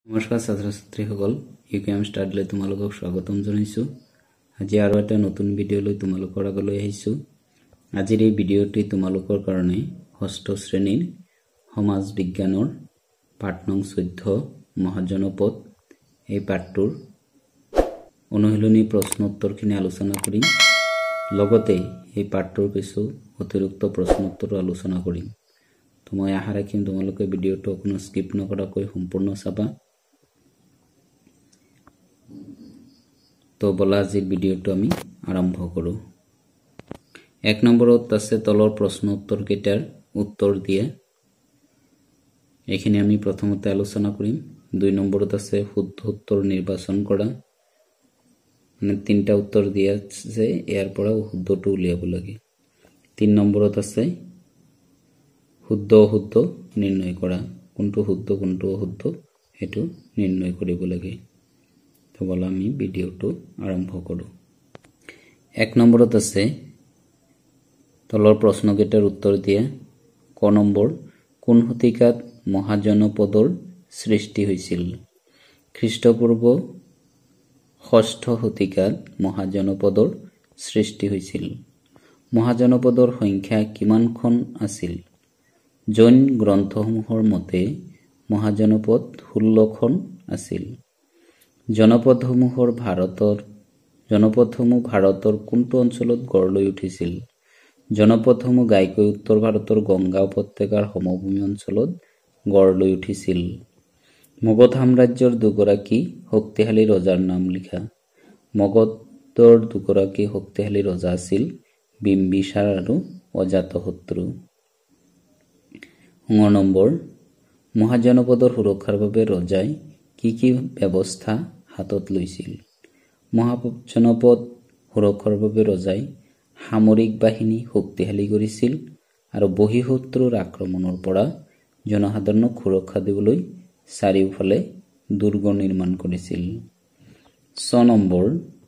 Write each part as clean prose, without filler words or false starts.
নমস্কাৰ ছাত্ৰ ছাত্ৰীসকল ইউকেএম ষ্টাডিলৈ তোমালোকক স্বাগতম জনাইছো। আজি আৰু এটা নতুন ভিডিঅ'লৈ তোমালোকৰ আগলৈ আহিছো। আজিৰ এই ভিডিঅ'টি তোমালোকৰ কাৰণে ষষ্ঠ শ্ৰেণীৰ সমাজ বিজ্ঞানৰ পাঠ নং 14 মহাজনপদ এই পাঠটোৰ অনুশীলনী প্ৰশ্ন উত্তৰখিনি আলোচনা কৰিম। লগতে এই পাঠটোৰ কিছু অতিৰিক্ত প্ৰশ্ন উত্তৰ আলোচনা কৰিম। তো মই আশা ৰাখিম তোমালোকে ভিডিঅ'টো কোনো স্কিপ নকৰাকৈ সম্পূৰ্ণ চাবা। তো বলা আজিৰ ভিডিঅ'টো আমি আৰম্ভ কৰো। 1 নম্বৰত আছে তলৰ প্ৰশ্ন উত্তৰ কেইটাৰ উত্তৰ দিয়ে। এইখিনি আমি প্ৰথমতে আলোচনা কৰিম। 2 নম্বৰত আছে শুদ্ধ উত্তৰ নিৰ্বাচন কৰা। মানে তিনটা উত্তৰ দিয়া আছে, ইয়াৰ পৰা শুদ্ধটো উলিয়াব লাগে। 3 নম্বৰত আছে শুদ্ধ অশুদ্ধ নিৰ্ণয় কৰা। কোনটো শুদ্ধ কোনটো অশুদ্ধ হেতু নিৰ্ণয় কৰিব লাগে। তো বলা আমি ভিডিঅ'টো আৰম্ভ কৰো। 1 নম্বৰত আছে তলৰ প্ৰশ্নকেইটাৰ উত্তৰ দিয়া। ক নম্বৰ, কোন শতিকাত মহাজনপদৰ সৃষ্টি হৈছিল? খ্ৰীষ্টপূৰ্ব 6ষ্ঠ শতিকাত মহাজনপদৰ সৃষ্টি হৈছিল। মহাজনপদৰ সংখ্যা কিমানখন আছিল? জৈন গ্ৰন্থসমূহৰ মতে মহাজনপদ 16খন আছিল। জনপদসমূহ ভাৰতৰ কোনটো অঞ্চলত গঢ় লৈ উঠিছিল? জনপদসমূহ ঘাইকৈ উত্তৰ ভাৰতৰ গংগা উপত্যকাৰ সমভূমি অঞ্চলত গঢ় লৈ উঠিছিল। মগধ সাম্ৰাজ্যৰ দুগৰাকী শক্তিশালী ৰজাৰ নাম লিখা। মগধৰ দুগৰাকী শক্তিশালী ৰজা আছিল বিম্বিসাৰ আৰু অজাতশত্ৰু। 9 নম্বৰ, মহাজনপদৰ সুৰক্ষাৰ বাবে ৰজাই কি কি ব্যৱস্থা হাতত লৈছিল? মহাজনপদ সুৰক্ষাৰ বাবে ৰজাই সামৰিক বাহিনী শক্তিশালী কৰিছিল আৰু বহিঃশত্ৰুৰ আক্ৰমণৰ পৰা জনসাধাৰণক সুৰক্ষা দিবলৈ চাৰিওফালে দুৰ্গ নিৰ্মাণ কৰিছিল। 6 নম্বৰ,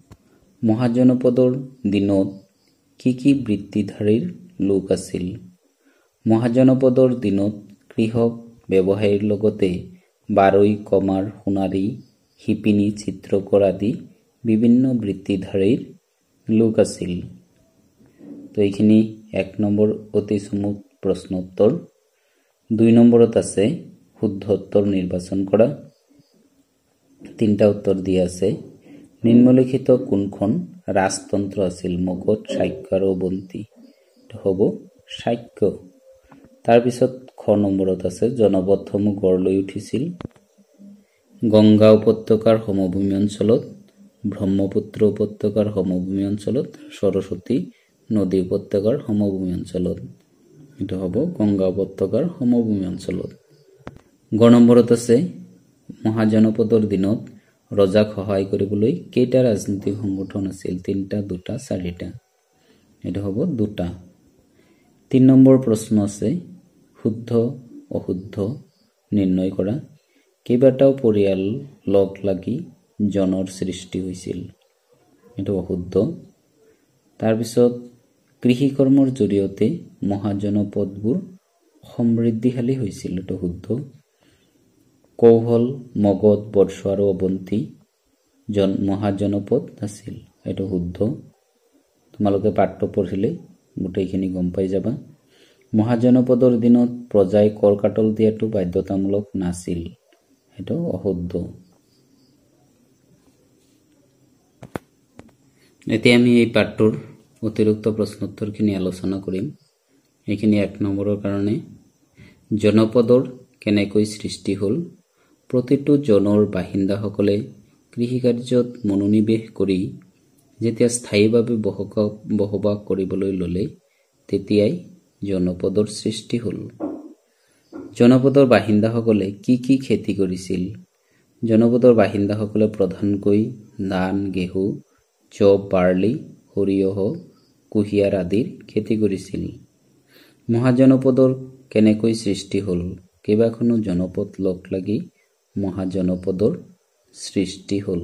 মহাজনপদৰ দিনত কি কি বৃত্তিধাৰীৰ লোক আছিল? মহাজনপদৰ দিনত কৃষক, ব্যৱসায়ীৰ লগতে বাৰৈ, কমাৰ, সোণাৰী, শিপিনী, চিত্ৰকৰ আদি বিভিন্ন বৃত্তিধাৰীৰ লোক আছিল। তো এইখিনি 1 নম্বৰ অতি চমুক প্ৰশ্ন উত্তৰ। 2 নম্বৰত আছে শুদ্ধ উত্তৰ নিৰ্বাচন কৰা। 3টা উত্তৰ দিয়া আছে। নিম্নলিখিত কোনখন ৰাজতন্ত্ৰ আছিল? মগধ, শাক্য আৰু অৱন্তী। তো হ'ব শাক্য। তাৰপিছত খ নম্বৰত আছে জনপদসমূহ গঢ় লৈ উঠিছিল গংগা উপত্যকাৰ সমভূমি অঞ্চলত, ব্ৰহ্মপুত্ৰ উপত্যকাৰ সমভূমি অঞ্চলত, সৰস্বতী নদী উপত্যকাৰ সমভূমি অঞ্চলত। এইটো হ'ব গংগা উপত্যকাৰ সমভূমি অঞ্চলত। গ নম্বৰত আছে মহাজনপদৰ দিনত ৰজাক সহায় কৰিবলৈ কেইটা ৰাজনৈতিক সংগঠন আছিল? 3টা, 2টা, 4টা। এইটো হ'ব 2টা। 3 নম্বৰ প্ৰশ্ন আছে শুদ্ধ অশুদ্ধ নিৰ্ণয় কৰা। কেইবাটাও পৰিয়াল লগ লাগি জনৰ সৃষ্টি হৈছিল। এইটো অশুদ্ধ। তাৰপিছত কৃষি কৰ্মৰ জৰিয়তে মহাজনপদবোৰ সমৃদ্ধিশালী হৈছিল। এইটো শুদ্ধ। কৌশল, মগধ, বৰ্ষ আৰু অৱন্তী মহাজনপদ আছিল। এইটো শুদ্ধ। তোমালোকে পাঠটো পঢ়িলে গোটেইখিনি গম পাই যাবা। মহাজনপদৰ দিনত প্ৰজাই কৰ কাটল দিয়াটো বাধ্যতামূলক নাছিল। এইটো অশুদ্ধ। এতিয়া আমি এই পাঠটোৰ অতিৰিক্ত প্ৰশ্ন উত্তৰখিনি আলোচনা কৰিম। এইখিনি 1 নম্বৰৰ কাৰণে জনপদৰ কেনেকৈ সৃষ্টি হ'ল? প্ৰতিটো জনৰ বাসিন্দাসকলে কৃষিকাৰ্যত মনোনিৱেশ কৰি যেতিয়া স্থায়ীভাৱে বসবাস কৰিবলৈ ল'লে তেতিয়াই জনপদৰ সৃষ্টি হ'ল। জনপদৰ বাসিন্দাসকলে কি কি খেতি কৰিছিল? জনপদৰ বাসিন্দাসকলে প্ৰধানকৈ ধান, ঘেঁহু, জৱ, বাৰ্লি, সৰিয়হ, কুঁহিয়াৰ আদিৰ খেতি কৰিছিল। মহাজনপদৰ কেনেকৈ সৃষ্টি হ'ল? কেইবাখনো জনপদ লগ লাগি মহাজনপদৰ সৃষ্টি হ'ল।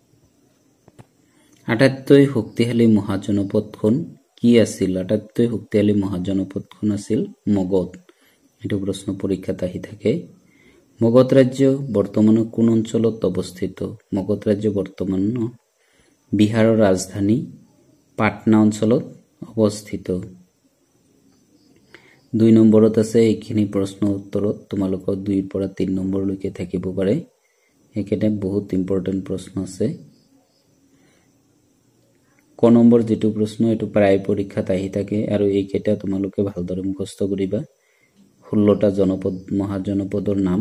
আটাইতকৈ শক্তিশালী মহাজনপদখন কি আছিল? আটাইতকৈ শক্তিশালী মহাজনপদখন আছিল মগধ। এইটো প্ৰশ্ন পৰীক্ষাত আহি থাকে। মগধ ৰাজ্য বৰ্তমান কোন অঞ্চলত অৱস্থিত? মগধ ৰাজ্য বৰ্তমান বিহাৰৰ ৰাজধানী পাটনা অঞ্চলত অৱস্থিত। 2 নম্বৰত আছে এইখিনি প্ৰশ্ন উত্তৰত তোমালোকৰ 2 ৰ পৰা 3 নম্বৰলৈকে থাকিব পাৰে। একেটা বহুত ইম্পৰ্টেন্ট প্ৰশ্ন আছে। ক নম্বৰ যেটো প্ৰশ্ন এটো প্ৰায় পৰীক্ষাত আহি থাকে আৰু এইকেটা তোমালোকে ভালদৰে মুখস্থ কৰিবা। 16টা জনপদ মহাজনপদৰ নাম।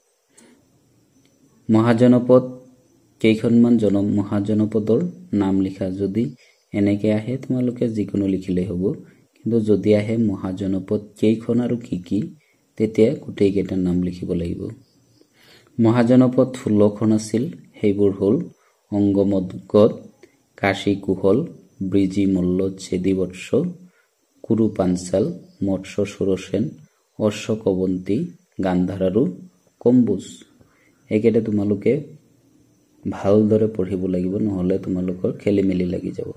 মহাজনপদ কেইখনমান মহাজনপদৰ নাম লিখা। যদি এনেকে আহে তোমালোকে যিকোনো লিখিলে হ'ব, কিন্তু যদি আহে মহাজনপদ কেইখন আৰু কি কি তেতিয়া গোটেই কেইটাৰ নাম লিখিব লাগিব। মহাজনপদ 16খন আছিল, সেইবোৰ হ'ল অংগমগধ, কাশী কুশল, ব্ৰিজি মল্ল ছেদিবৎস, কুৰু পাঞ্চাল, মৎস্য সুৰসেন, অশ্ব কবন্তী, গান্ধাৰ আৰু কম্বোজ। এইকেইটা তোমালোকে ভালদৰে পঢ়িব লাগিব, নহলে তোমালোকৰ খেলি মেলি লাগি যাব।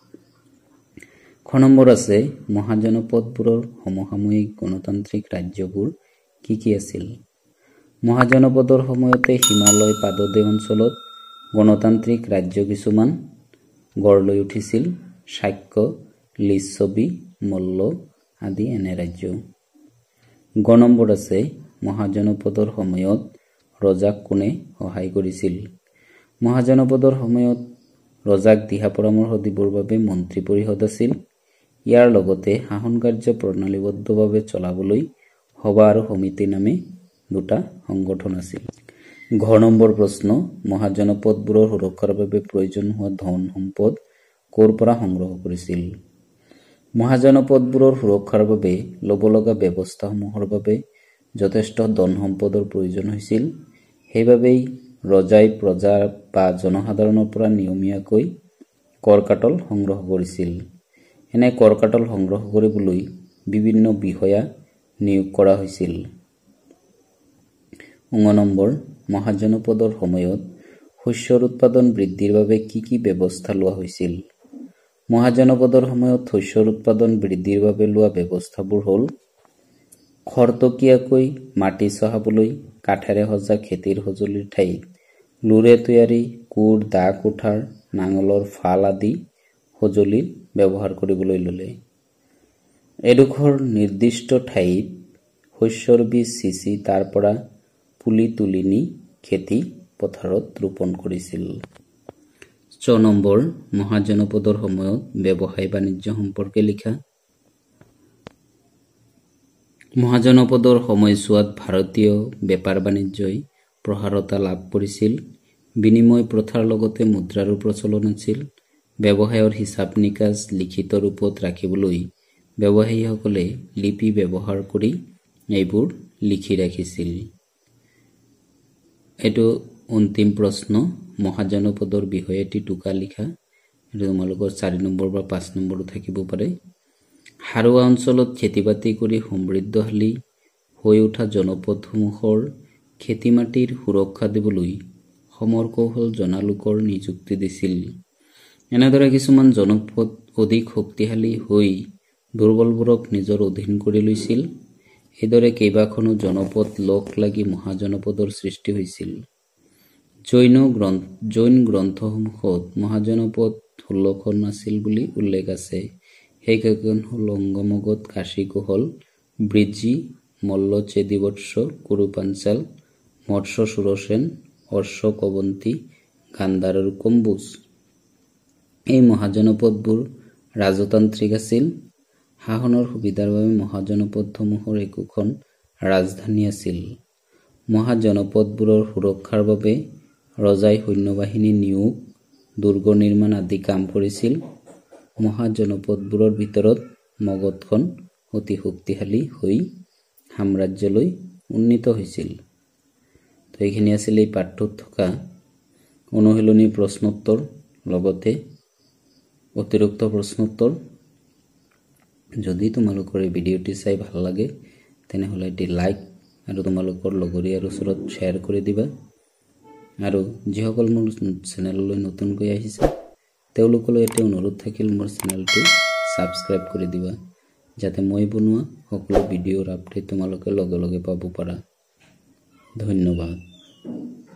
খ নম্বৰ আছে মহাজনপদবোৰৰ সমসাময়িক গণতান্ত্ৰিক ৰাজ্যবোৰ কি কি আছিল? মহাজনপদৰ সময়তে হিমালয় পাদদেশ অঞ্চলত গণতান্ত্ৰিক ৰাজ্য কিছুমান গঢ় লৈ উঠিছিল। শাক্য, লিচ্ছবি, মল্ল আদি এনে ৰাজ্য। গ নম্বৰ আছে মহাজনপদৰ সময়ত ৰজাক কোনে সহায় কৰিছিল? মহাজনপদৰ সময়ত ৰজাক দিহা পৰামৰ্শ দিবৰ বাবে মন্ত্ৰী পৰিষদ আছিল। ইয়াৰ লগতে শাসন কাৰ্য প্ৰণালীবদ্ধভাৱে চলাবলৈ সভা আৰু সমিতি নামে 2টা সংগঠন আছিল। ঘ নম্বৰ প্ৰশ্ন মহাজনপদবোৰৰ সুৰক্ষাৰ বাবে প্ৰয়োজন হোৱা ধন সম্পদ ক'ৰ পৰা সংগ্ৰহ কৰিছিল? মহাজনপদবোৰৰ সুৰক্ষাৰ বাবে ল'ব লগা ব্যৱস্থাসমূহৰ বাবে যথেষ্ট ধন সম্পদৰ প্ৰয়োজন হৈছিল। সেইবাবেই ৰজাই প্ৰজা বা জনসাধাৰণৰ পৰা নিয়মীয়াকৈ কৰকাটল সংগ্ৰহ কৰিছিল। এনে কৰকাটল সংগ্ৰহ কৰিবলৈ বিভিন্ন বিষয়া নিয়োগ কৰা হৈছিল। ঙ নম্বৰ মহাজনপদৰ সময়ত শস্যৰ উৎপাদন বৃদ্ধিৰ বাবে কি কি ব্যৱস্থা লোৱা হৈছিল? মহাজনপদৰ সময়ত শস্যৰ উৎপাদন বৃদ্ধিৰ বাবে লোৱা ব্যৱস্থাবোৰ হ'ল খৰতকীয়াকৈ মাটি চহাবলৈ কাঠেৰে সজা খেতিৰ সঁজুলিৰ ঠাইত লুৰে তৈয়াৰী কোৰ, দা, কুঠাৰ, নাঙলৰ ফাল আদি সঁজুলি ব্যৱহাৰ কৰিবলৈ ল'লে। এডোখৰ নিৰ্দিষ্ট ঠাইত শস্যৰ বীজ সিঁচি তাৰ পৰা পুলি তুলি নি খেতি পথাৰত ৰোপণ কৰিছিল। ছ নম্বৰ মহাজনপদৰ সময়ত ব্যৱসায় বাণিজ্য সম্পৰ্কে লিখা। মহাজনপদৰ সময়ছোৱাত ভাৰতীয় বেপাৰ বাণিজ্যই প্ৰসাৰতা লাভ কৰিছিল। বিনিময় প্ৰথাৰ লগতে মুদ্ৰাৰো প্ৰচলন আছিল। ব্যৱসায়ৰ হিচাপ নিকাচ লিখিত ৰূপত ৰাখিবলৈ ব্যৱসায়ীসকলে লিপি ব্যৱহাৰ কৰি এইবোৰ লিখি ৰাখিছিল। এইটো অন্তিম প্ৰশ্ন মহাজনপদৰ বিষয়ে এটি টোকা লিখা। এইটো তোমালোকৰ 4 নম্বৰ বা 5 নম্বৰো থাকিব পাৰে। হাৰুৱা অঞ্চলত খেতি বাতি কৰি সমৃদ্ধশালী হৈ উঠা জনপদসমূহৰ খেতি মাটিৰ সুৰক্ষা দিবলৈ সমৰ কৌশল জনা লোকৰ নিযুক্তি দিছিল। এনেদৰে কিছুমান জনপদ অধিক শক্তিশালী হৈ দুৰ্বলবোৰক নিজৰ অধীন কৰি লৈছিল। এইদৰে কেইবাখনো জনপদ লগ লাগি মহাজনপদৰ সৃষ্টি হৈছিল। জৈন গ্ৰন্থসমূহত মহাজনপদ 16খন আছিল বুলি উল্লেখ আছে। সেইকেইখন হ'ল অংগমগধ, কাশী কুশল, ব্ৰিজি মল্ল ছেদিবৎস, কুৰু পাঞ্চাল, মৎস্য সুৰসেন, অশ্ব কবন্তী, গান্ধাৰ আৰু কম্বোজ। এই মহাজনপদবোৰ ৰাজতান্ত্ৰিক আছিল। শাসনৰ সুবিধাৰ বাবে মহাজনপদসমূহৰ একোখন ৰাজধানী আছিল। মহাজনপদবোৰৰ সুৰক্ষাৰ বাবে ৰজাই সৈন্যবাহিনী নিয়োগ, দুৰ্গ নিৰ্মাণ আদি কাম কৰিছিল। মহাজনপদবোৰৰ ভিতৰত মগধখন অতি শক্তিশালী হৈ সাম্ৰাজ্যলৈ উন্নীত হৈছিল। তো এইখিনি আছিল এই পাঠটোত থকা অনুশীলনী প্ৰশ্নোত্তৰ লগতে অতিৰিক্ত প্ৰশ্নোত্তৰ। যদি তোমালোকৰ এই ভিডিঅ'টি চাই ভাল লাগে তেনেহ'লে এটি লাইক আৰু তোমালোকৰ লগৰীয়াৰ ওচৰত শ্বেয়াৰ কৰি দিবা। আৰু যিসকল মোৰ চেনেললৈ নতুনকৈ আহিছে তেওঁলোকলৈ এটা অনুৰোধ থাকিল মোৰ চেনেলটো ছাবস্ক্ৰাইব কৰি দিবা, যাতে মই বনোৱা সকলো ভিডিঅ'ৰ আপডেট তোমালোকে লগে লগে পাব পাৰা। ধন্যবাদ।